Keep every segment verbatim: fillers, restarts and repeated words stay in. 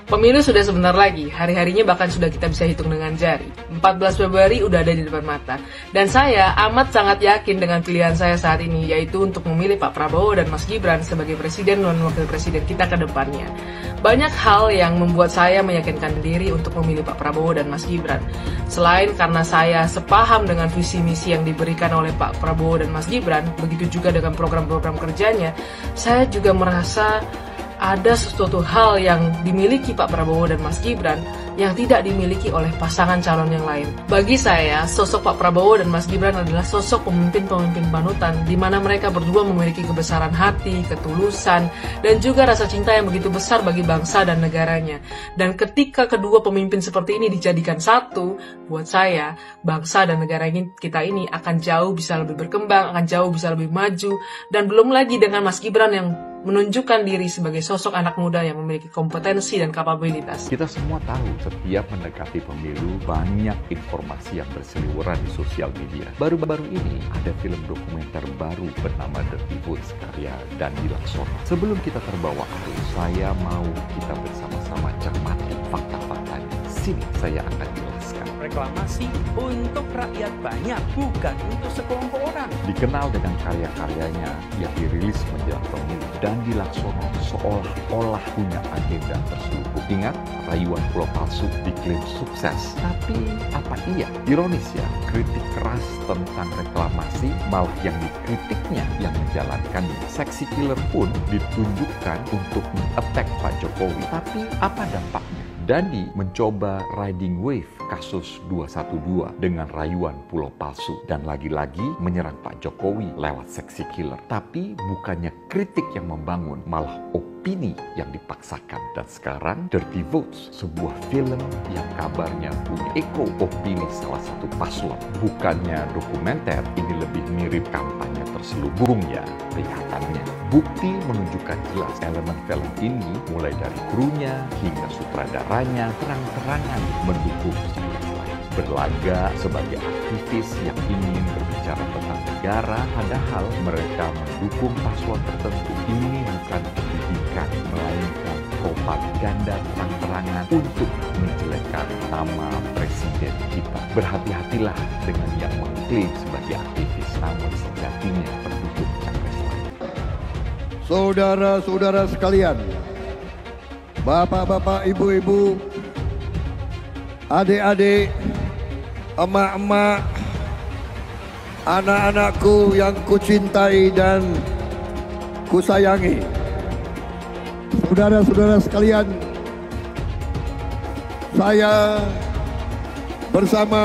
Pemilu sudah sebentar lagi, hari-harinya bahkan sudah kita bisa hitung dengan jari. empat belas Februari udah ada di depan mata. Dan saya amat sangat yakin dengan pilihan saya saat ini, yaitu untuk memilih Pak Prabowo dan Mas Gibran sebagai presiden dan wakil presiden kita ke depannya. Banyak hal yang membuat saya meyakinkan diri untuk memilih Pak Prabowo dan Mas Gibran. Selain karena saya sepaham dengan visi misi yang diberikan oleh Pak Prabowo dan Mas Gibran, begitu juga dengan program-program kerjanya, saya juga merasa ada sesuatu hal yang dimiliki Pak Prabowo dan Mas Gibran yang tidak dimiliki oleh pasangan calon yang lain. Bagi saya, sosok Pak Prabowo dan Mas Gibran adalah sosok pemimpin-pemimpin panutan, di mana mereka berdua memiliki kebesaran hati, ketulusan, dan juga rasa cinta yang begitu besar bagi bangsa dan negaranya. Dan ketika kedua pemimpin seperti ini dijadikan satu, buat saya, bangsa dan negara ini, kita ini akan jauh bisa lebih berkembang, akan jauh bisa lebih maju, dan belum lagi dengan Mas Gibran yang menunjukkan diri sebagai sosok anak muda yang memiliki kompetensi dan kapabilitas. Kita semua tahu setiap mendekati pemilu banyak informasi yang berseliweran di sosial media. Baru-baru ini ada film dokumenter baru bernama Dirty Votes karya Dandi Laksono. Sebelum kita terbawa arus, saya mau kita bersama-sama cermati fakta-faktanya. Sini saya akan jelaskan. Reklamasi untuk rakyat banyak, bukan untuk sekelompok orang. Dikenal dengan karya-karyanya yang dirilis menjelang pemilu, Dandi Laksono seolah-olah punya agenda terselubung. Ingat, rayuan pulau palsu diklaim sukses. Tapi apa iya? Ironis ya, kritik keras tentang reklamasi malah yang dikritiknya yang menjalankannya. Seksi killer pun ditunjukkan untuk men-attack Pak Jokowi. Tapi apa dampaknya? Dandi mencoba riding wave kasus dua satu dua dengan rayuan pulau palsu dan lagi-lagi menyerang Pak Jokowi lewat seksi killer. Tapi bukannya kritik yang membangun, malah opini yang dipaksakan. Dan sekarang Dirty Votes, sebuah film yang kabarnya punya eko opini salah satu paslon. Bukannya dokumenter, ini lebih mirip kampanye terselubung ya kelihatannya. Bukti menunjukkan jelas elemen film ini mulai dari krunya hingga sutradaranya terang-terangan mendukung capres lain. Berlaga sebagai aktivis yang ingin berbicara tentang negara, padahal mereka mendukung paslon tertentu. Ini bukan pendidikan, melainkan propaganda terang-terangan untuk menjelekkan nama presiden kita. Berhati-hatilah dengan yang mengklaim sebagai aktivis, namun sejatinya pendukung capres lain. Saudara-saudara sekalian, bapak-bapak, ibu-ibu, adik-adik, emak-emak, anak-anakku yang kucintai dan kusayangi, saudara-saudara sekalian, saya bersama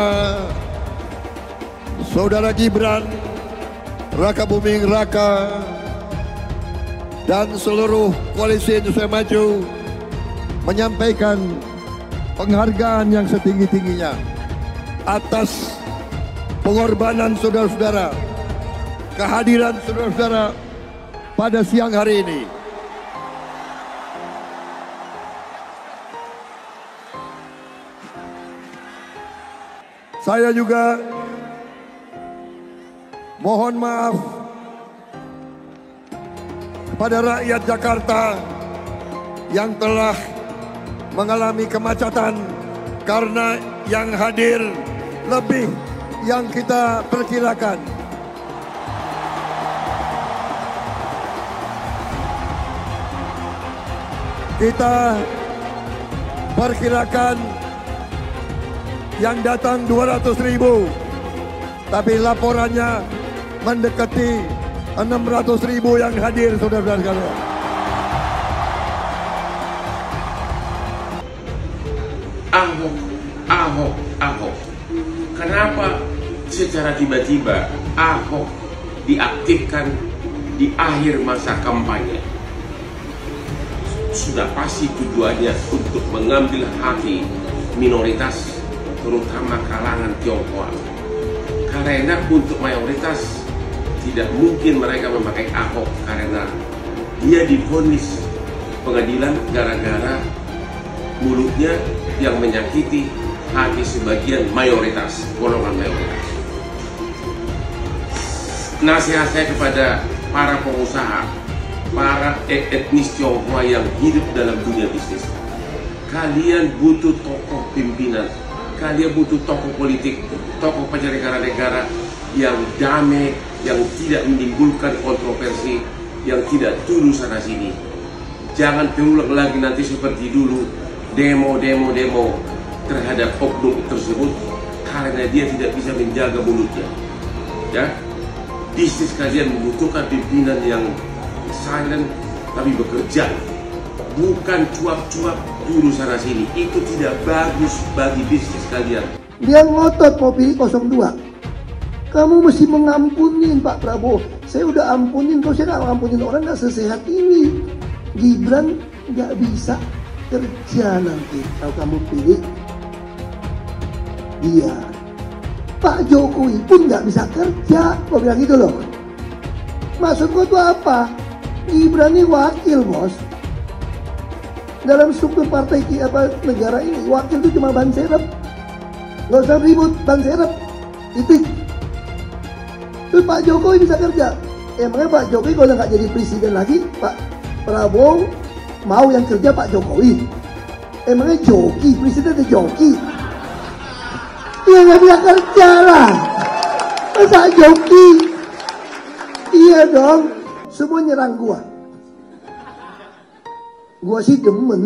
Saudara Gibran Rakabuming Raka dan seluruh koalisi Indonesia Maju menyampaikan penghargaan yang setinggi-tingginya atas pengorbanan saudara-saudara, kehadiran saudara-saudara pada siang hari ini. Saya juga mohon maaf kepada rakyat Jakarta yang telah mengalami kemacetan karena yang hadir lebih yang kita perkirakan. Kita perkirakan yang datang dua ratus ribu, tapi laporannya mendekati enam ratus ribu yang hadir, saudara-saudara sekalian. Ahok, Ahok, Ahok. Kenapa secara tiba-tiba Ahok diaktifkan di akhir masa kampanye? Sudah pasti tujuannya untuk mengambil hati minoritas, terutama kalangan Tionghoa. Karena untuk mayoritas tidak mungkin mereka memakai Ahok karena dia divonis pengadilan gara-gara mulutnya yang menyakiti hati sebagian mayoritas, golongan mayoritas. Nasihat saya kepada para pengusaha, para etnis Tionghoa yang hidup dalam dunia bisnis, Kalian butuh tokoh pimpinan, kalian butuh tokoh politik, tokoh penyelenggara negara yang damai, yang tidak menimbulkan kontroversi, yang tidak tuduh sana sini. Jangan terulang lagi nanti seperti dulu, demo-demo demo terhadap oknum tersebut karena dia tidak bisa menjaga mulutnya. Ya, bisnis kalian membutuhkan pimpinan yang silent tapi bekerja, bukan cuap-cuap dulu sana sini. Itu tidak bagus bagi bisnis kalian. Dia ngotot mau pilih nol dua. Kamu mesti mengampunin Pak Prabowo. Saya udah ampunin, kalau saya nggak ngampunin orang nggak sesehat ini. Gibran nggak bisa kerja nanti kalau kamu pilih dia. Pak Jokowi pun nggak bisa kerja. Gua bilang gitu loh. Maksud gua tuh apa? Gibran ini wakil, bos. Dalam struktur partai apa negara ini, wakil itu cuma ban serep. Nggak usah ribut, ban serep. Titik. Terus Pak Jokowi bisa kerja. Emangnya Pak Jokowi kalau nggak jadi presiden lagi, Pak Prabowo mau yang kerja Pak Jokowi? Emangnya joki, presiden itu joki? Ya nggak bisa kerja lah. Masa joki? Iya dong. Semua nyerang gua. Gua sih demen.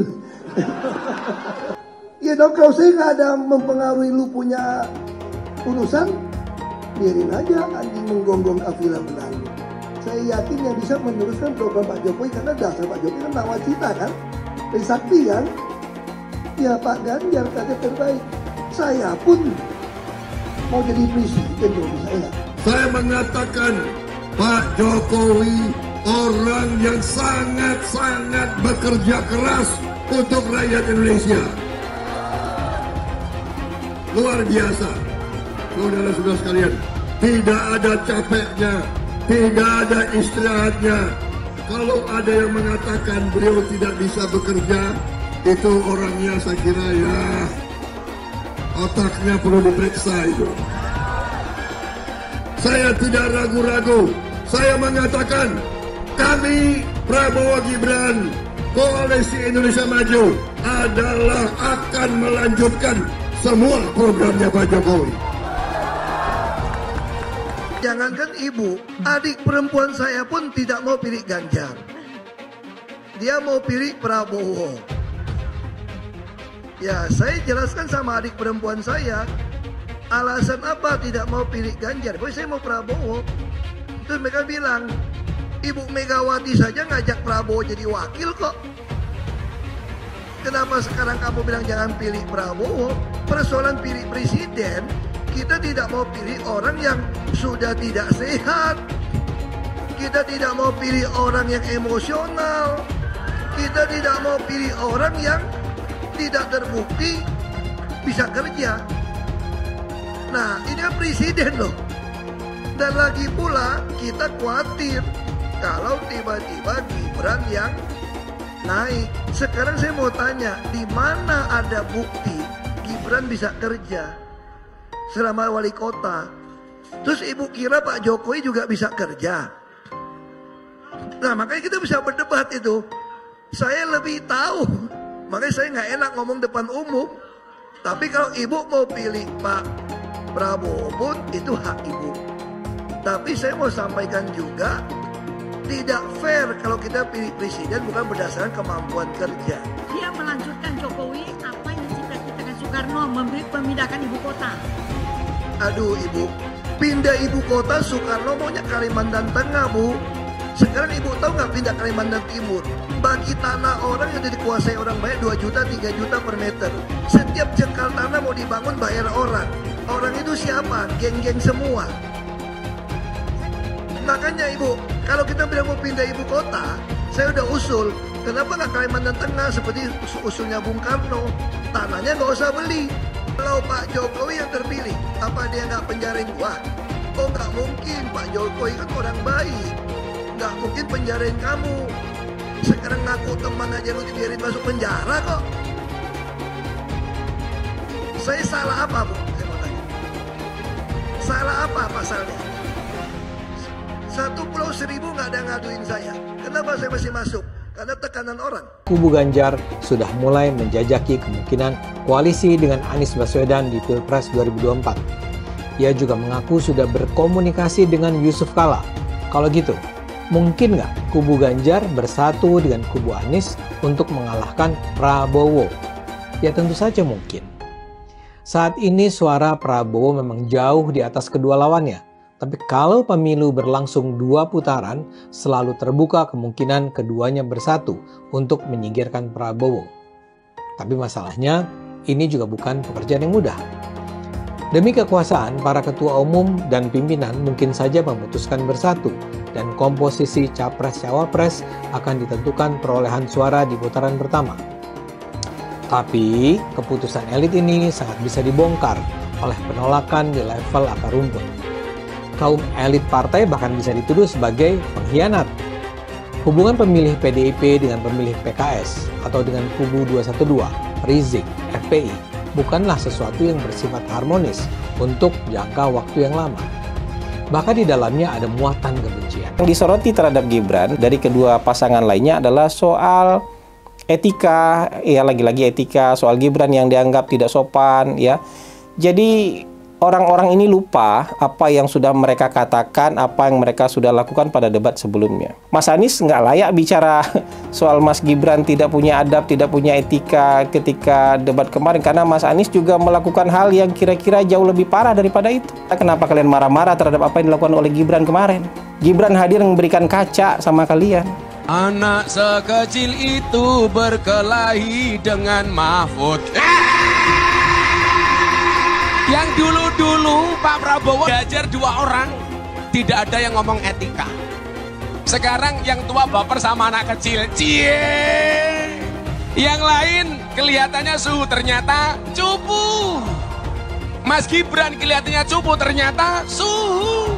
Iya dong, kalau saya nggak ada mempengaruhi lu punya urusan, biarin aja anjing menggonggong kafilah berlalu. Saya yakin yang bisa meneruskan program Pak Jokowi karena dasar Pak Jokowi kan nawacita kan, Trisakti kan. Ya Pak Ganjar kader terbaik. Saya pun mau jadi presiden dong saya. Saya mengatakan Pak Jokowi orang yang sangat-sangat bekerja keras untuk rakyat Indonesia. Luar biasa. Saudara-saudara sekalian, tidak ada capeknya, tidak ada istirahatnya. Kalau ada yang mengatakan beliau tidak bisa bekerja, itu orangnya saya kira ya otaknya perlu diperiksa itu. Saya tidak ragu-ragu, saya mengatakan kami Prabowo Gibran, Koalisi Indonesia Maju adalah akan melanjutkan semua programnya Pak Jokowi. Jangankan ibu, adik perempuan saya pun tidak mau pilih Ganjar. Dia mau pilih Prabowo. Ya, saya jelaskan sama adik perempuan saya, alasan apa tidak mau pilih Ganjar. Pokoknya saya mau Prabowo. Terus mereka bilang, Ibu Megawati saja ngajak Prabowo jadi wakil kok. Kenapa sekarang kamu bilang jangan pilih Prabowo? Persoalan pilih presiden, kita tidak mau pilih orang yang sudah tidak sehat. Kita tidak mau pilih orang yang emosional. Kita tidak mau pilih orang yang tidak terbukti bisa kerja. Nah, ini kan presiden loh. Dan lagi pula kita khawatir kalau tiba-tiba Gibran yang naik. Sekarang saya mau tanya, di mana ada bukti Gibran bisa kerja selama wali kota? Terus ibu kira Pak Jokowi juga bisa kerja? Nah, makanya kita bisa berdebat itu. Saya lebih tahu, makanya saya nggak enak ngomong depan umum. Tapi kalau ibu mau pilih Pak Prabowo pun itu hak ibu. Tapi saya mau sampaikan juga, tidak fair kalau kita pilih presiden bukan berdasarkan kemampuan kerja. Dia melanjutkan Jokowi apa yang dicita-citakan Soekarno, memindahkan ibu kota. Aduh ibu, pindah ibu kota Soekarno maunya Kalimantan Tengah bu. Sekarang ibu tahu nggak pindah Kalimantan Timur? Bagi tanah orang yang dikuasai orang banyak dua juta, tiga juta per meter. Setiap jengkal tanah mau dibangun bayar orang. Orang itu siapa? Geng-geng semua. Makanya ibu, kalau kita bilang mau pindah ibu kota, saya udah usul. Kenapa nggak Kalimantan Tengah seperti usulnya Bung Karno? Tanahnya nggak usah beli. Kalau Pak Jokowi yang terpilih, apa dia nggak penjarain gua? Oh nggak mungkin, Pak Jokowi kan orang baik. Nggak mungkin penjarain kamu. Sekarang ngaku teman aja lu dibiarin masuk penjara kok. Saya salah apa bu? Saya mau tanya. Salah apa pasalnya? Satu Pulau Seribu nggak ada ngaduin saya. Kenapa saya masih masuk? karena tekanan orang. Kubu Ganjar sudah mulai menjajaki kemungkinan koalisi dengan Anies Baswedan di Pilpres dua ribu dua puluh empat. Ia juga mengaku sudah berkomunikasi dengan Yusuf Kala. Kalau gitu, mungkin nggak kubu Ganjar bersatu dengan kubu Anies untuk mengalahkan Prabowo? Ya tentu saja mungkin. Saat ini suara Prabowo memang jauh di atas kedua lawannya. Tapi kalau pemilu berlangsung dua putaran, selalu terbuka kemungkinan keduanya bersatu untuk menyingkirkan Prabowo. Tapi masalahnya, ini juga bukan pekerjaan yang mudah. Demi kekuasaan, para ketua umum dan pimpinan mungkin saja memutuskan bersatu, dan komposisi capres-cawapres akan ditentukan perolehan suara di putaran pertama. Tapi, keputusan elit ini sangat bisa dibongkar oleh penolakan di level akar rumput. Kaum elit partai bahkan bisa dituduh sebagai pengkhianat. Hubungan pemilih P D I P dengan pemilih P K S atau dengan kubu dua satu dua, Rizik, F P I, bukanlah sesuatu yang bersifat harmonis untuk jangka waktu yang lama. Bahkan di dalamnya ada muatan kebencian. Yang disoroti terhadap Gibran dari kedua pasangan lainnya adalah soal etika, ya lagi-lagi etika, soal Gibran yang dianggap tidak sopan, ya. Jadi orang-orang ini lupa apa yang sudah mereka katakan, apa yang mereka sudah lakukan pada debat sebelumnya. Mas Anies nggak layak bicara soal Mas Gibran tidak punya adab, tidak punya etika ketika debat kemarin, karena Mas Anies juga melakukan hal yang kira-kira jauh lebih parah daripada itu. Kenapa kalian marah-marah terhadap apa yang dilakukan oleh Gibran kemarin? Gibran hadir memberikan kaca sama kalian. Anak sekecil itu berkelahi dengan Mahfud. Yang dulu-dulu Pak Prabowo belajar dua orang, tidak ada yang ngomong etika. Sekarang yang tua baper sama anak kecil. Cie. Yang lain kelihatannya suhu, ternyata cupu. Mas Gibran kelihatannya cupu, ternyata suhu.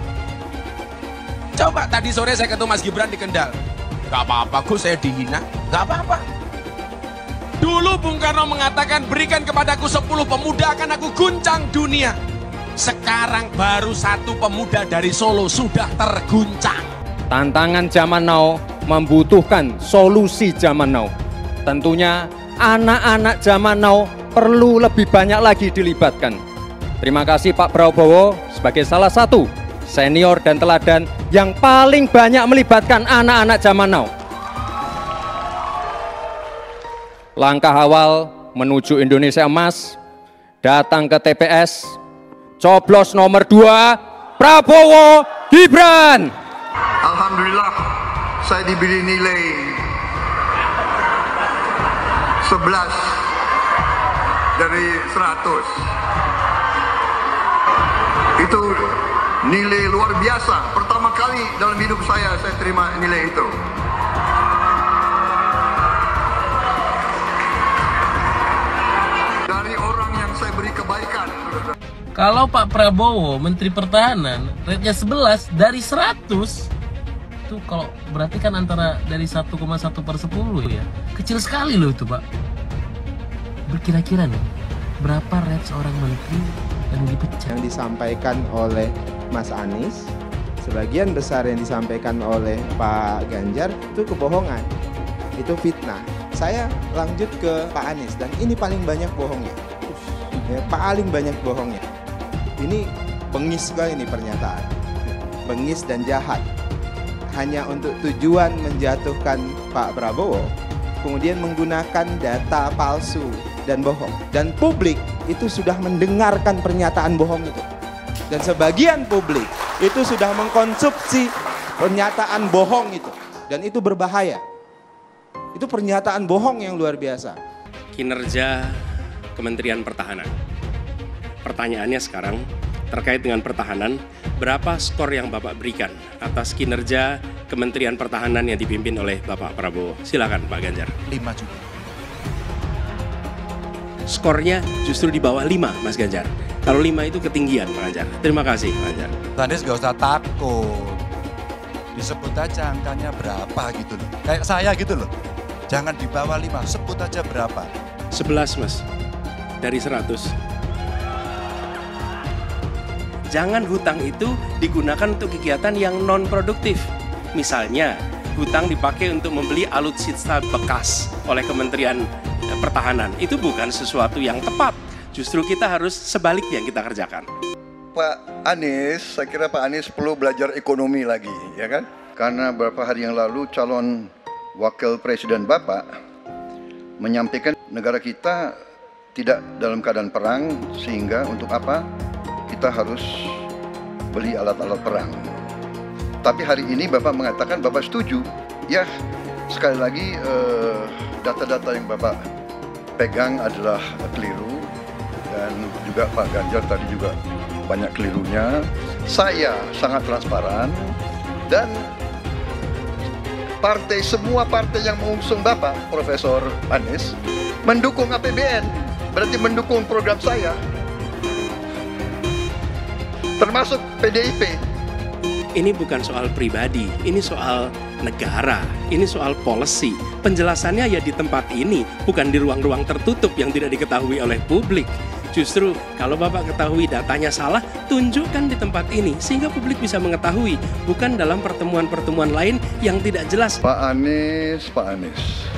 Coba tadi sore saya ketemu Mas Gibran di Kendal. Gak apa-apa, Gus, saya dihina. Gak apa-apa. Dulu Bung Karno mengatakan, berikan kepadaku sepuluh pemuda akan aku guncang dunia. Sekarang baru satu pemuda dari Solo sudah terguncang. Tantangan zaman now membutuhkan solusi zaman now. Tentunya anak-anak zaman now perlu lebih banyak lagi dilibatkan. Terima kasih Pak Prabowo sebagai salah satu senior dan teladan yang paling banyak melibatkan anak-anak zaman now. Langkah awal menuju Indonesia Emas, datang ke T P S, coblos nomor dua, Prabowo Gibran. Alhamdulillah, saya diberi nilai sebelas dari seratus. Itu nilai luar biasa. Pertama kali dalam hidup saya, saya terima nilai itu. Dari orang yang saya beri kebaikan. Kalau Pak Prabowo, Menteri Pertahanan, rate-nya sebelas dari seratus, itu kalau berarti kan antara dari satu koma satu per sepuluh ya. Kecil sekali loh itu Pak. Berkira-kira nih, berapa rate seorang menteri yang dipecat? Yang disampaikan oleh Mas Anies, sebagian besar yang disampaikan oleh Pak Ganjar itu kebohongan, itu fitnah. Saya lanjut ke Pak Anies, dan ini paling banyak bohongnya, ya, paling banyak bohongnya. Ini bengis sekali ini pernyataan, bengis dan jahat, hanya untuk tujuan menjatuhkan Pak Prabowo, kemudian menggunakan data palsu dan bohong. Dan publik itu sudah mendengarkan pernyataan bohong itu. Dan sebagian publik itu sudah mengkonsumsi pernyataan bohong itu. Dan itu berbahaya. Itu pernyataan bohong yang luar biasa. Kinerja Kementerian Pertahanan. Pertanyaannya sekarang terkait dengan pertahanan, berapa skor yang Bapak berikan atas kinerja Kementerian Pertahanan yang dipimpin oleh Bapak Prabowo? Silakan Pak Ganjar. lima juga. Skornya justru di bawah lima, Mas Ganjar. Kalau lima itu ketinggian, Pak Ganjar. Terima kasih, Pak Ganjar. Anies gak usah takut. Disebut aja angkanya berapa gitu loh. Kayak saya gitu loh. Jangan di bawah lima, sebut aja berapa. sebelas, Mas. Dari seratus. Jangan hutang itu digunakan untuk kegiatan yang non-produktif. Misalnya, hutang dipakai untuk membeli alutsista bekas oleh Kementerian Pertahanan. Itu bukan sesuatu yang tepat. Justru kita harus sebaliknya yang kita kerjakan. Pak Anies, saya kira Pak Anies perlu belajar ekonomi lagi, ya kan? Karena beberapa hari yang lalu calon wakil presiden Bapak menyampaikan negara kita tidak dalam keadaan perang, sehingga untuk apa kita harus beli alat-alat perang. Tapi hari ini Bapak mengatakan Bapak setuju. Ya, sekali lagi data-data yang Bapak pegang adalah keliru, dan juga Pak Ganjar tadi juga banyak kelirunya. Saya sangat transparan, dan partai, semua partai yang mengusung Bapak Profesor Anies mendukung A P B N, berarti mendukung program saya, termasuk P D I P. Ini bukan soal pribadi, ini soal negara, ini soal policy. Penjelasannya ya di tempat ini, bukan di ruang-ruang tertutup yang tidak diketahui oleh publik. Justru kalau Bapak ketahui datanya salah, tunjukkan di tempat ini sehingga publik bisa mengetahui, bukan dalam pertemuan-pertemuan lain yang tidak jelas. Pak Anies, Pak Anies,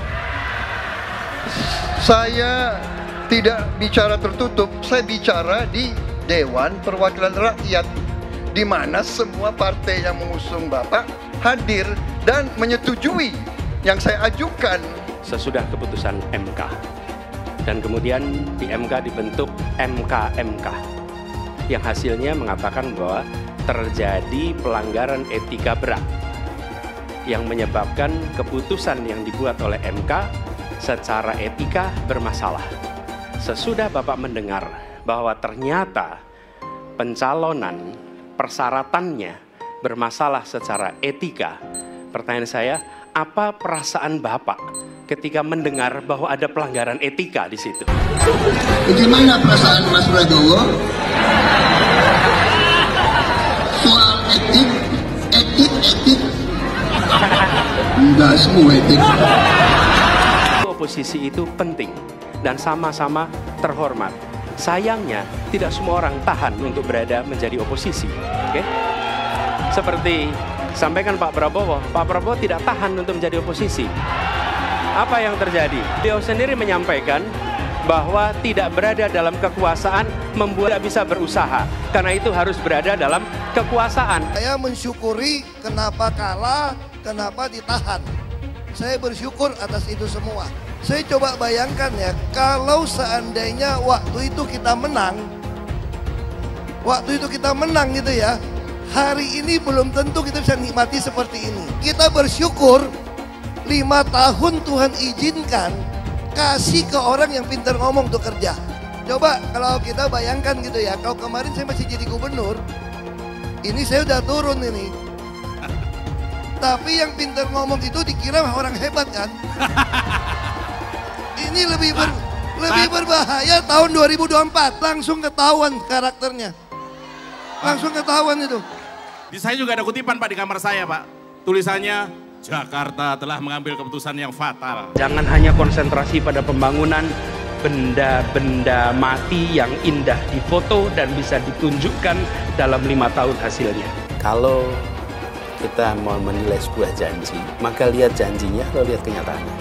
saya tidak bicara tertutup, saya bicara di Dewan Perwakilan Rakyat, di mana semua partai yang mengusung Bapak hadir dan menyetujui yang saya ajukan. Sesudah keputusan M K, dan kemudian di M K dibentuk M K M K yang hasilnya mengatakan bahwa terjadi pelanggaran etika berat yang menyebabkan keputusan yang dibuat oleh M K secara etika bermasalah. Sesudah Bapak mendengar bahwa ternyata pencalonan persyaratannya bermasalah secara etika, pertanyaan saya, apa perasaan Bapak ketika mendengar bahwa ada pelanggaran etika di situ? Bagaimana perasaan Mas Prabowo? Soal etik, etik, etik. Enggak semua etik. Oposisi itu penting dan sama-sama terhormat. Sayangnya tidak semua orang tahan untuk berada menjadi oposisi. Oke? Seperti sampaikan Pak Prabowo, Pak Prabowo tidak tahan untuk menjadi oposisi. Apa yang terjadi? Beliau sendiri menyampaikan bahwa tidak berada dalam kekuasaan membuat tidak bisa berusaha. Karena itu harus berada dalam kekuasaan. Saya mensyukuri kenapa kalah, kenapa ditahan. Saya bersyukur atas itu semua. Saya coba bayangkan ya, kalau seandainya waktu itu kita menang, waktu itu kita menang gitu ya, hari ini belum tentu kita bisa nikmati seperti ini. Kita bersyukur lima tahun Tuhan izinkan kasih ke orang yang pintar ngomong untuk kerja. Coba kalau kita bayangkan gitu ya, kalau kemarin saya masih jadi gubernur, ini saya udah turun ini. Tapi yang pintar ngomong itu dikira orang hebat kan? Ini lebih ber, lebih berbahaya tahun dua ribu dua puluh empat, langsung ketahuan karakternya. Langsung ketahuan itu. Di saya juga ada kutipan Pak di kamar saya Pak. Tulisannya, Jakarta telah mengambil keputusan yang fatal. Jangan hanya konsentrasi pada pembangunan benda-benda mati yang indah difoto dan bisa ditunjukkan dalam lima tahun hasilnya. Kalau kita mau menilai sebuah janji, maka lihat janjinya atau lihat kenyataannya.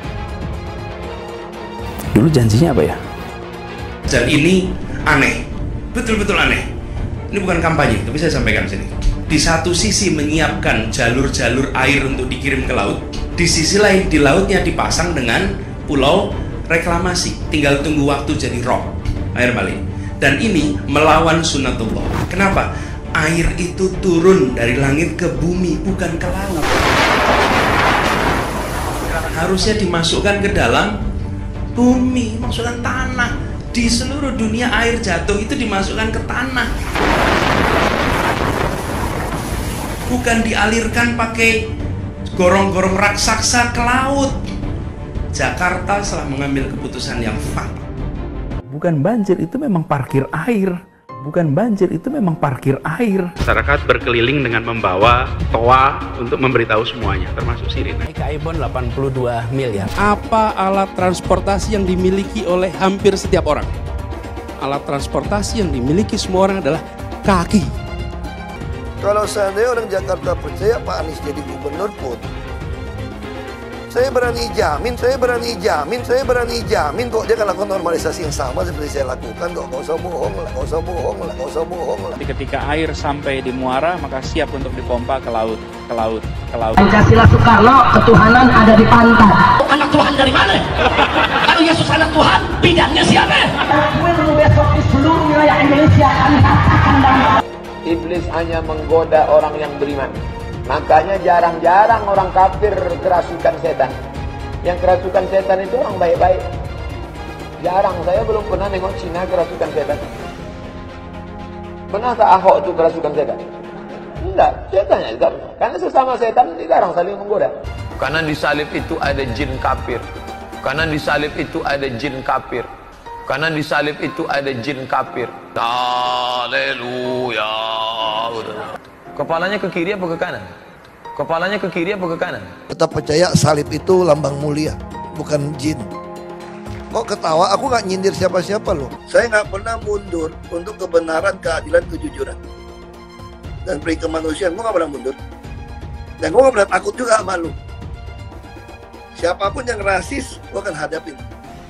Dulu janjinya apa ya? Dan ini aneh, betul-betul aneh. Ini bukan kampanye, tapi saya sampaikan di sini. Di satu sisi menyiapkan jalur-jalur air untuk dikirim ke laut, di sisi lain di lautnya dipasang dengan pulau reklamasi, tinggal tunggu waktu jadi rob, air balik. Dan ini melawan sunatullah. Kenapa? Air itu turun dari langit ke bumi, bukan ke laut. Harusnya dimasukkan ke dalam bumi, masukkan tanah. Di seluruh dunia air jatuh itu dimasukkan ke tanah, bukan dialirkan pakai gorong-gorong raksasa ke laut. Jakarta telah mengambil keputusan yang fatal. Bukan banjir, itu memang parkir air. Bukan banjir, itu memang parkir air. Masyarakat berkeliling dengan membawa toa untuk memberitahu semuanya, termasuk sirine. K I Bond delapan puluh dua miliar. Apa alat transportasi yang dimiliki oleh hampir setiap orang? Alat transportasi yang dimiliki semua orang adalah kaki. Kalau seandainya orang Jakarta percaya Pak Anies jadi gubernur pun, Saya berani jamin, saya berani jamin, saya berani jamin kok dia akan lakukan normalisasi yang sama seperti saya lakukan kok. Gak usah bohong lah, gak usah bohong lah, gak usah bohong lah. Ketika air sampai di muara, maka siap untuk dipompa ke laut, ke laut, ke laut. Pancasila Soekarno, ketuhanan ada di pantai. Anak Tuhan dari mana? Kalau Yesus anak Tuhan, bidangnya siapa? Besok di seluruh wilayah Indonesia kami katakan dan Iblis hanya menggoda orang yang beriman. Makanya jarang-jarang orang kafir kerasukan setan. Yang kerasukan setan itu orang baik-baik. Jarang, saya belum pernah nengok Cina kerasukan setan. Pernah tak Ahok itu kerasukan setan? Enggak, setannya juga. Karena sesama setan jarang saling menggoda. Karena di salib itu ada jin kafir. Karena di salib itu ada jin kafir. Karena di salib itu ada jin kafir. Haleluya. Kepalanya ke kiri apa ke kanan? Kepalanya ke kiri apa ke kanan? Tetap percaya salib itu lambang mulia, bukan jin. Kok ketawa? Aku nggak nyindir siapa-siapa loh. Saya nggak pernah mundur untuk kebenaran, keadilan, kejujuran. Dan peri kemanusiaan, gue nggak pernah mundur. Dan gue nggak pernah takut juga sama lu. Siapapun yang rasis, gue akan hadapin.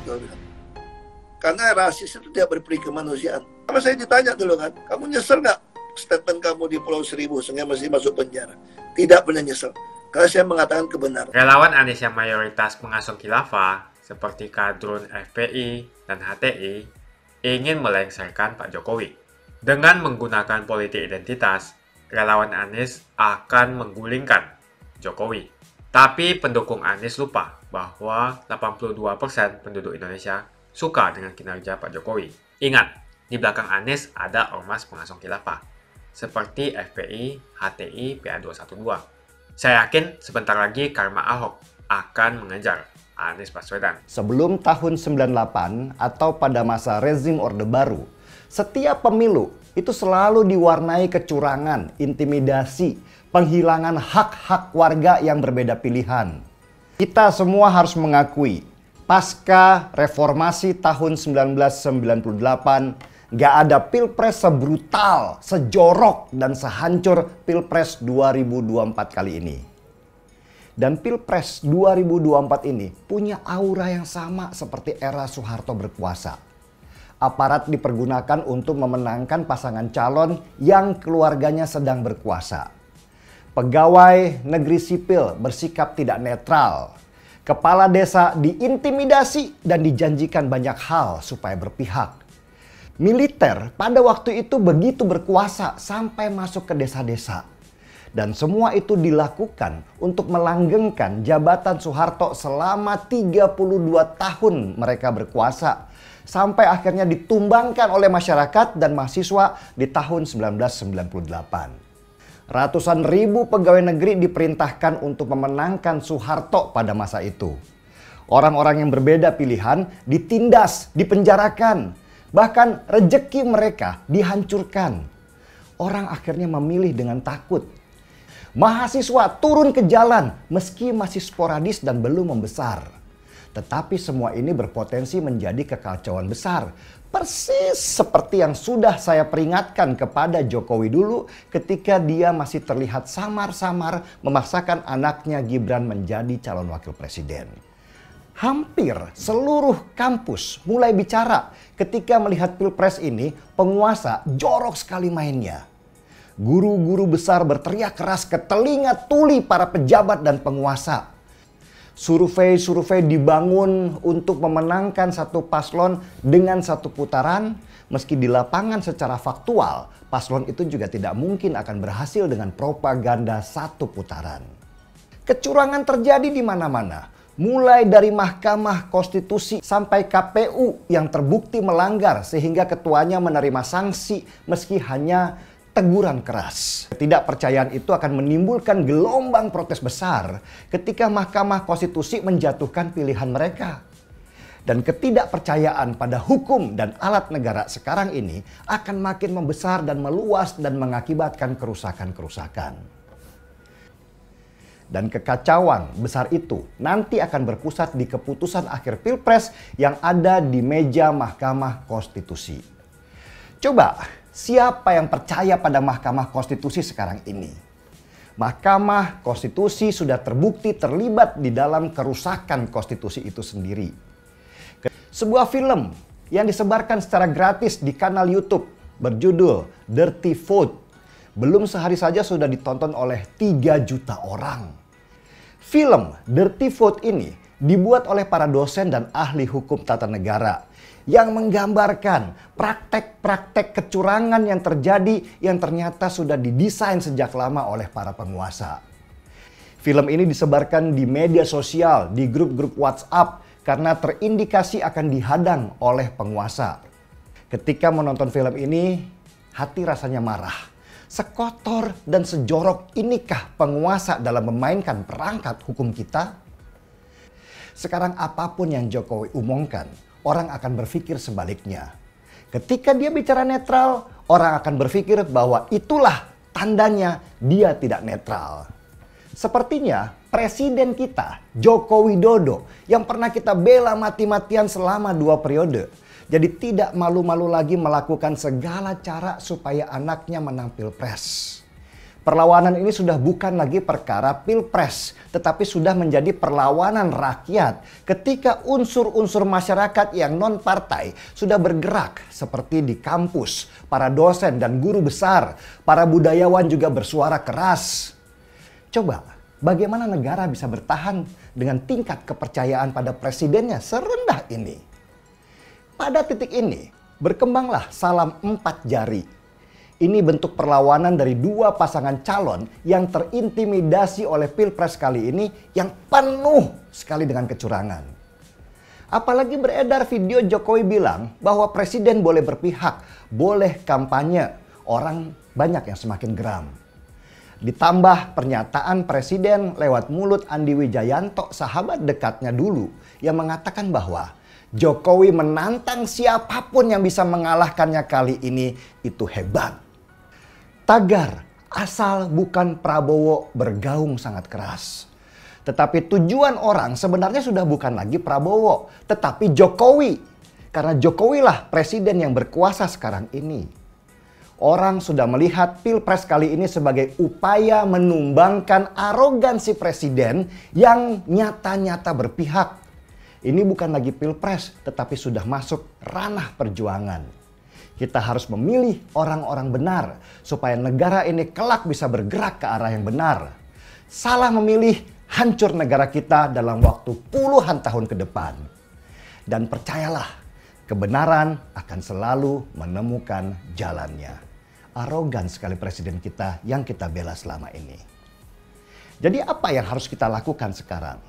Karena rasis itu tidak berperi kemanusiaan. Sama saya ditanya dulu kan, kamu nyesel nggak statement kamu di Pulau Seribu sehingga masih masuk penjara? Tidak pernah nyesel, karena saya mengatakan kebenaran. Relawan Anies yang mayoritas mengasuh khilafah, seperti kadrun F P I dan H T I, ingin melengsarkan Pak Jokowi. Dengan menggunakan politik identitas, relawan Anies akan menggulingkan Jokowi. Tapi pendukung Anies lupa bahwa delapan puluh dua persen penduduk Indonesia suka dengan kinerja Pak Jokowi. Ingat, di belakang Anies ada ormas pengasuh khilafah, seperti F P I, H T I, P A dua satu dua. Saya yakin sebentar lagi karma Ahok akan mengejar Anies Baswedan. Sebelum tahun sembilan puluh delapan atau pada masa rezim Orde Baru, setiap pemilu itu selalu diwarnai kecurangan, intimidasi, penghilangan hak-hak warga yang berbeda pilihan. Kita semua harus mengakui, pasca reformasi tahun seribu sembilan ratus sembilan puluh delapan, gak ada pilpres sebrutal, sejorok, dan sehancur pilpres dua ribu dua puluh empat kali ini. Dan pilpres dua ribu dua puluh empat ini punya aura yang sama seperti era Soeharto berkuasa. Aparat dipergunakan untuk memenangkan pasangan calon yang keluarganya sedang berkuasa. Pegawai negeri sipil bersikap tidak netral. Kepala desa diintimidasi dan dijanjikan banyak hal supaya berpihak. Militer pada waktu itu begitu berkuasa sampai masuk ke desa-desa. Dan semua itu dilakukan untuk melanggengkan jabatan Soeharto selama tiga puluh dua tahun mereka berkuasa. Sampai akhirnya ditumbangkan oleh masyarakat dan mahasiswa di tahun seribu sembilan ratus sembilan puluh delapan. Ratusan ribu pegawai negeri diperintahkan untuk memenangkan Soeharto pada masa itu. Orang-orang yang berbeda pilihan ditindas, dipenjarakan. Bahkan rejeki mereka dihancurkan. Orang akhirnya memilih dengan takut. Mahasiswa turun ke jalan meski masih sporadis dan belum membesar. Tetapi semua ini berpotensi menjadi kekacauan besar. Persis seperti yang sudah saya peringatkan kepada Jokowi dulu ketika dia masih terlihat samar-samar memaksakan anaknya Gibran menjadi calon wakil presiden. Hampir seluruh kampus mulai bicara ketika melihat pilpres ini, penguasa jorok sekali mainnya. Guru-guru besar berteriak keras ke telinga tuli para pejabat dan penguasa. Survei-survei dibangun untuk memenangkan satu paslon dengan satu putaran, meski di lapangan secara faktual, paslon itu juga tidak mungkin akan berhasil dengan propaganda satu putaran. Kecurangan terjadi di mana-mana, mulai dari Mahkamah Konstitusi sampai K P U yang terbukti melanggar sehingga ketuanya menerima sanksi meski hanya teguran keras. Ketidakpercayaan itu akan menimbulkan gelombang protes besar ketika Mahkamah Konstitusi menjatuhkan pilihan mereka. Dan ketidakpercayaan pada hukum dan alat negara sekarang ini akan makin membesar dan meluas dan mengakibatkan kerusakan-kerusakan. Dan kekacauan besar itu nanti akan berpusat di keputusan akhir pilpres yang ada di meja Mahkamah Konstitusi. Coba, siapa yang percaya pada Mahkamah Konstitusi sekarang ini? Mahkamah Konstitusi sudah terbukti terlibat di dalam kerusakan konstitusi itu sendiri. Sebuah film yang disebarkan secara gratis di kanal YouTube berjudul Dirty Vote belum sehari saja sudah ditonton oleh tiga juta orang. Film Dirty Vote ini dibuat oleh para dosen dan ahli hukum tata negara yang menggambarkan praktek-praktek kecurangan yang terjadi yang ternyata sudah didesain sejak lama oleh para penguasa. Film ini disebarkan di media sosial, di grup-grup WhatsApp karena terindikasi akan dihadang oleh penguasa. Ketika menonton film ini, hati rasanya marah. Sekotor dan sejorok inikah penguasa dalam memainkan perangkat hukum kita? Sekarang apapun yang Jokowi umumkan, orang akan berpikir sebaliknya. Ketika dia bicara netral, orang akan berpikir bahwa itulah tandanya dia tidak netral. Sepertinya presiden kita, Joko Widodo, yang pernah kita bela mati-matian selama dua periode, jadi tidak malu-malu lagi melakukan segala cara supaya anaknya menang Pilpres. Perlawanan ini sudah bukan lagi perkara Pilpres, tetapi sudah menjadi perlawanan rakyat ketika unsur-unsur masyarakat yang non-partai sudah bergerak seperti di kampus, para dosen dan guru besar, para budayawan juga bersuara keras. Coba, bagaimana negara bisa bertahan dengan tingkat kepercayaan pada presidennya serendah ini? Pada titik ini, berkembanglah salam empat jari. Ini bentuk perlawanan dari dua pasangan calon yang terintimidasi oleh Pilpres kali ini yang penuh sekali dengan kecurangan. Apalagi beredar video Jokowi bilang bahwa presiden boleh berpihak, boleh kampanye. Orang banyak yang semakin geram. Ditambah pernyataan presiden lewat mulut Andi Wijayanto, sahabat dekatnya dulu, yang mengatakan bahwa Jokowi menantang siapapun yang bisa mengalahkannya kali ini itu hebat. Tagar asal bukan Prabowo bergaung sangat keras. Tetapi tujuan orang sebenarnya sudah bukan lagi Prabowo, tetapi Jokowi. Karena Jokowi lah presiden yang berkuasa sekarang ini. Orang sudah melihat Pilpres kali ini sebagai upaya menumbangkan arogansi presiden yang nyata-nyata berpihak. Ini bukan lagi Pilpres, tetapi sudah masuk ranah perjuangan. Kita harus memilih orang-orang benar supaya negara ini kelak bisa bergerak ke arah yang benar. Salah memilih, hancur negara kita dalam waktu puluhan tahun ke depan. Dan percayalah, kebenaran akan selalu menemukan jalannya. Arogan sekali presiden kita yang kita bela selama ini. Jadi apa yang harus kita lakukan sekarang?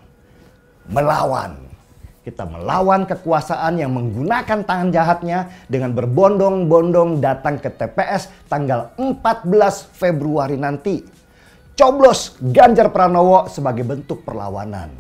Melawan. Kita melawan kekuasaan yang menggunakan tangan jahatnya dengan berbondong-bondong datang ke T P S tanggal empat belas Februari nanti. Coblos Ganjar Pranowo sebagai bentuk perlawanan.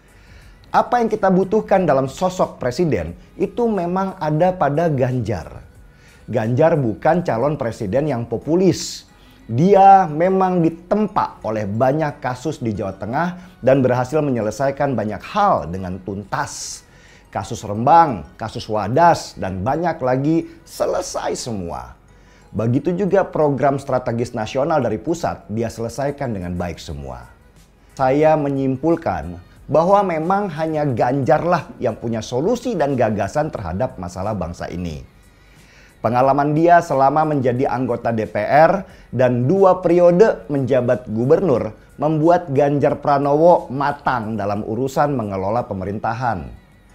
Apa yang kita butuhkan dalam sosok presiden itu memang ada pada Ganjar. Ganjar bukan calon presiden yang populis. Dia memang ditempa oleh banyak kasus di Jawa Tengah dan berhasil menyelesaikan banyak hal dengan tuntas. Kasus Rembang, kasus Wadas, dan banyak lagi selesai semua. Begitu juga program strategis nasional dari pusat, dia selesaikan dengan baik semua. Saya menyimpulkan bahwa memang hanya Ganjarlah yang punya solusi dan gagasan terhadap masalah bangsa ini. Pengalaman dia selama menjadi anggota D P R dan dua periode menjabat gubernur membuat Ganjar Pranowo matang dalam urusan mengelola pemerintahan.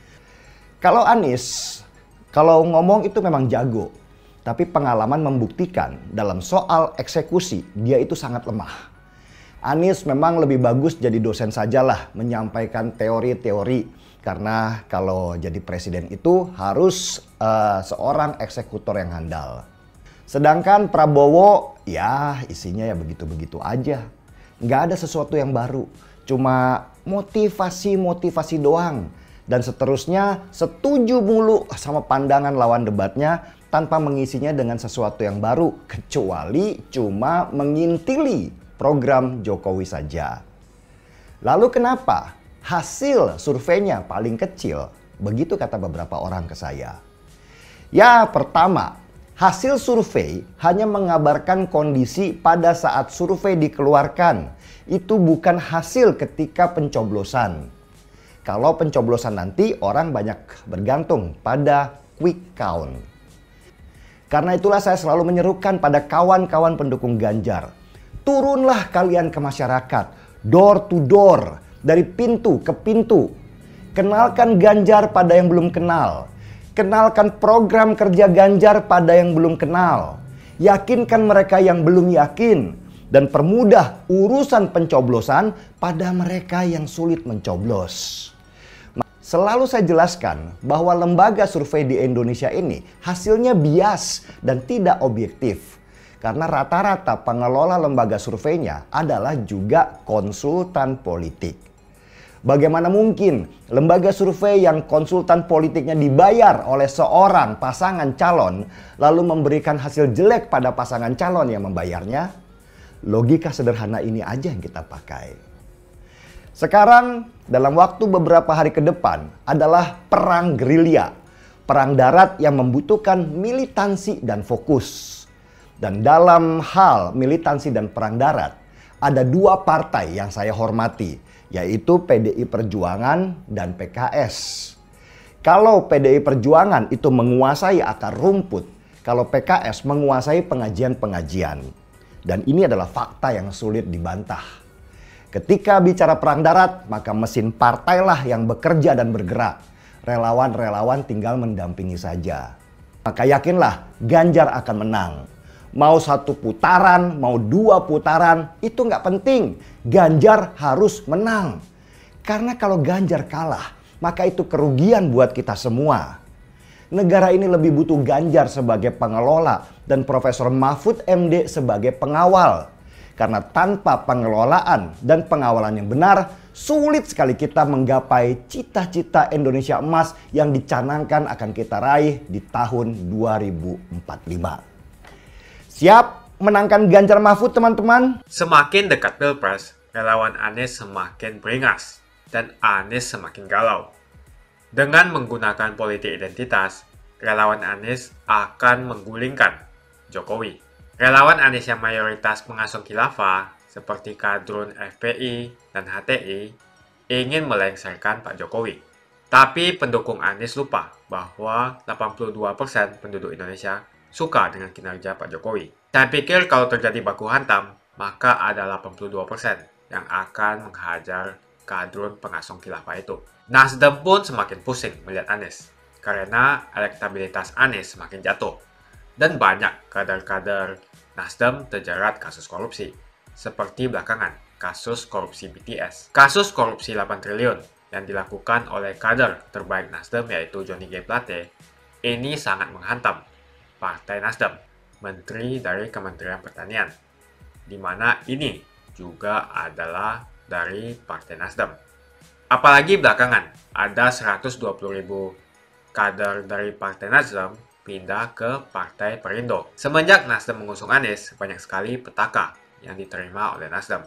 Kalau Anies, kalau ngomong itu memang jago, tapi pengalaman membuktikan dalam soal eksekusi dia itu sangat lemah. Anies memang lebih bagus jadi dosen sajalah menyampaikan teori-teori. Karena kalau jadi presiden itu harus uh, seorang eksekutor yang handal. Sedangkan Prabowo ya isinya ya begitu-begitu aja. Nggak ada sesuatu yang baru. Cuma motivasi-motivasi doang. Dan seterusnya setuju mulu sama pandangan lawan debatnya tanpa mengisinya dengan sesuatu yang baru. Kecuali cuma mengintili program Jokowi saja. Lalu kenapa hasil surveinya paling kecil? Begitu kata beberapa orang ke saya. Ya pertama, Hasil survei hanya mengabarkan kondisi pada saat survei dikeluarkan. Itu bukan hasil ketika pencoblosan. Kalau pencoblosan nanti orang banyak bergantung pada quick count. Karena itulah saya selalu menyerukan pada kawan-kawan pendukung Ganjar. Turunlah kalian ke masyarakat, door to door, dari pintu ke pintu. Kenalkan Ganjar pada yang belum kenal. Kenalkan program kerja Ganjar pada yang belum kenal. Yakinkan mereka yang belum yakin. Dan permudah urusan pencoblosan pada mereka yang sulit mencoblos. Selalu saya jelaskan bahwa lembaga survei di Indonesia ini hasilnya bias dan tidak objektif. Karena rata-rata pengelola lembaga surveinya adalah juga konsultan politik. Bagaimana mungkin lembaga survei yang konsultan politiknya dibayar oleh seorang pasangan calon lalu memberikan hasil jelek pada pasangan calon yang membayarnya? Logika sederhana ini aja yang kita pakai. Sekarang dalam waktu beberapa hari ke depan adalah perang gerilya. Perang darat yang membutuhkan militansi dan fokus. Dan dalam hal militansi dan perang darat ada dua partai yang saya hormati, yaitu P D I Perjuangan dan P K S. Kalau P D I Perjuangan itu menguasai akar rumput, kalau P K S menguasai pengajian-pengajian. Dan ini adalah fakta yang sulit dibantah. Ketika bicara perang darat, maka mesin partailah yang bekerja dan bergerak. Relawan-relawan tinggal mendampingi saja. Maka yakinlah Ganjar akan menang. Mau satu putaran, mau dua putaran, itu nggak penting. Ganjar harus menang. Karena kalau Ganjar kalah, maka itu kerugian buat kita semua. Negara ini lebih butuh Ganjar sebagai pengelola dan Profesor Mahfud M D sebagai pengawal. Karena tanpa pengelolaan dan pengawalan yang benar, sulit sekali kita menggapai cita-cita Indonesia emas yang dicanangkan akan kita raih di tahun dua ribu empat puluh lima. Siap menangkan Ganjar Mahfud, teman-teman? Semakin dekat Pilpres, relawan Anies semakin beringas dan Anies semakin galau. Dengan menggunakan politik identitas, relawan Anies akan menggulingkan Jokowi. Relawan Anies yang mayoritas pengasuh khilafah seperti kadrun F P I dan H T I ingin melengsarkan Pak Jokowi. Tapi pendukung Anies lupa bahwa delapan puluh dua persen penduduk Indonesia suka dengan kinerja Pak Jokowi. Saya pikir kalau terjadi baku hantam, maka ada delapan puluh dua persen yang akan menghajar kadrun pengasuh khilafah itu. Nasdem pun semakin pusing melihat Anies karena elektabilitas Anies semakin jatuh. Dan banyak kader-kader Nasdem terjerat kasus korupsi. Seperti belakangan, kasus korupsi B T S. Kasus korupsi delapan triliun yang dilakukan oleh kader terbaik Nasdem yaitu Johnny G. Plate ini sangat menghantam Partai Nasdem, Menteri dari Kementerian Pertanian. Di mana ini juga adalah dari Partai Nasdem. Apalagi belakangan ada seratus dua puluh ribu kader dari Partai Nasdem pindah ke Partai Perindo. Semenjak Nasdem mengusung Anies, banyak sekali petaka yang diterima oleh Nasdem.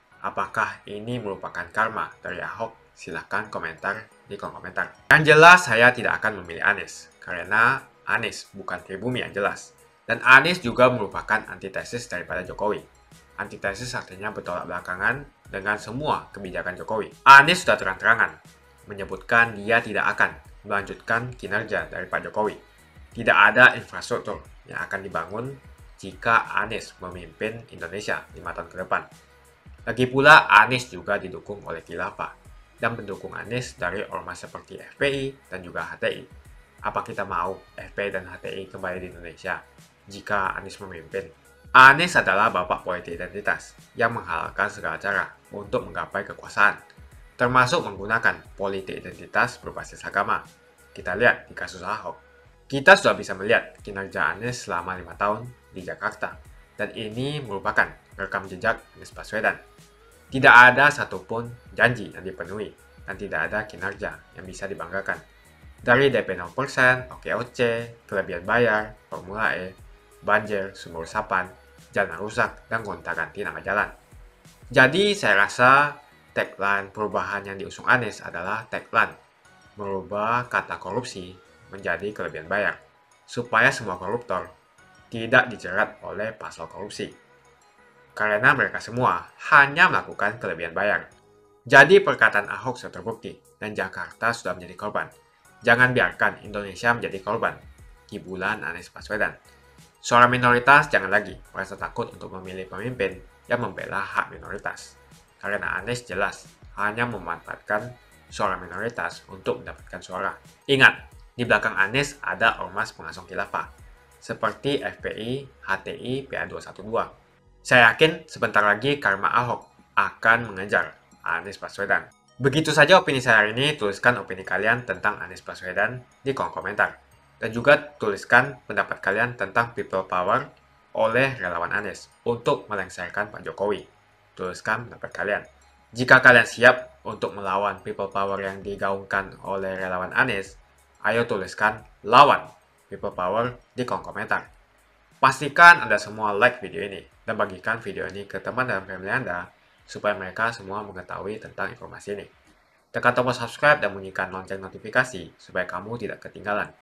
Apakah ini merupakan karma dari Ahok? Silahkan komentar di kolom komentar. Yang jelas saya tidak akan memilih Anies, karena Anies bukan pribumi yang jelas. Dan Anies juga merupakan antitesis daripada Jokowi. Antitesis artinya bertolak belakangan dengan semua kebijakan Jokowi. Anies sudah terang-terangan menyebutkan dia tidak akan melanjutkan kinerja dari Pak Jokowi. Tidak ada infrastruktur yang akan dibangun jika Anies memimpin Indonesia lima tahun ke depan. Lagi pula Anies juga didukung oleh khilafah dan pendukung Anies dari ormas seperti F P I dan juga H T I. Apa kita mau F P I dan H T I kembali di Indonesia jika Anies memimpin? Anies adalah bapak politik identitas yang menghalalkan segala cara untuk menggapai kekuasaan, termasuk menggunakan politik identitas berbasis agama. Kita lihat di kasus Ahok. Kita sudah bisa melihat kinerja Anies selama lima tahun di Jakarta, dan ini merupakan rekam jejak Anies Baswedan. Tidak ada satupun janji yang dipenuhi, dan tidak ada kinerja yang bisa dibanggakan. Dari D P nol persen, O K O C, kelebihan bayar, Formula E, banjir, sumur resapan, jalan rusak, dan gonta-ganti nama jalan. Jadi saya rasa tagline perubahan yang diusung Anies adalah tagline merubah kata korupsi menjadi kelebihan bayar, supaya semua koruptor tidak dijerat oleh pasal korupsi. Karena mereka semua hanya melakukan kelebihan bayar. Jadi perkataan Ahok sudah terbukti dan Jakarta sudah menjadi korban. Jangan biarkan Indonesia menjadi korban kibulan Anies Baswedan. Suara minoritas jangan lagi merasa takut untuk memilih pemimpin yang membela hak minoritas. Karena Anies jelas hanya memanfaatkan suara minoritas untuk mendapatkan suara. Ingat, di belakang Anies ada ormas pengasong khilafah seperti F P I, H T I, P A dua satu dua. Saya yakin sebentar lagi karma Ahok akan mengejar Anies Baswedan. Begitu saja opini saya hari ini. Tuliskan opini kalian tentang Anies Baswedan di kolom komentar. Dan juga tuliskan pendapat kalian tentang people power oleh relawan Anies untuk melengsarkan Pak Jokowi. Tuliskan pendapat kalian. Jika kalian siap untuk melawan people power yang digaungkan oleh relawan Anies, ayo tuliskan lawan people power di kolom komentar. Pastikan Anda semua like video ini dan bagikan video ini ke teman dan family Anda supaya mereka semua mengetahui tentang informasi ini. Tekan tombol subscribe dan bunyikan lonceng notifikasi supaya kamu tidak ketinggalan